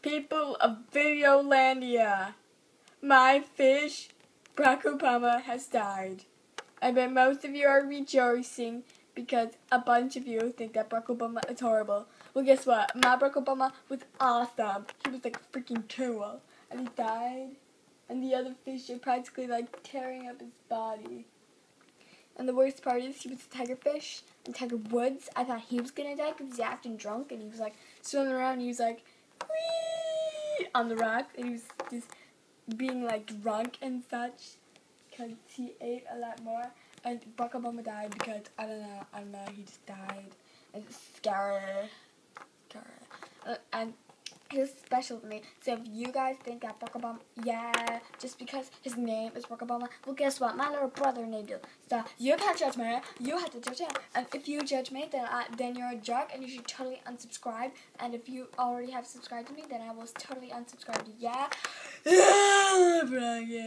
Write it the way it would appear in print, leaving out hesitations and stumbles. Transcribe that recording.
People of Videolandia, my fish, Barack Obama, has died. I bet most of you are rejoicing because a bunch of you think that Barack Obama is horrible. Well, guess what? My Barack Obama was awesome. He was like freaking cool. And he died. And the other fish are practically like tearing up his body. And the worst part is he was a tiger fish. And Tiger Woods, I thought he was going to die because he's acting drunk. And he was like swimming around and he was like, whee! On the rocks. And he was just being like drunk and such. Because he ate a lot more. And Barack Obama died because, I don't know, he just died. And it's scary. And he was special to me. So if you guys think that Barack Obama, yeah, just because his name is Barack Obama, well, guess what? My little brother named you. So you can't judge me. You have to judge him. And if you judge me, then you're a jerk, and you should totally unsubscribe. And if you already have subscribed to me, then I will totally unsubscribe to you. Yeah.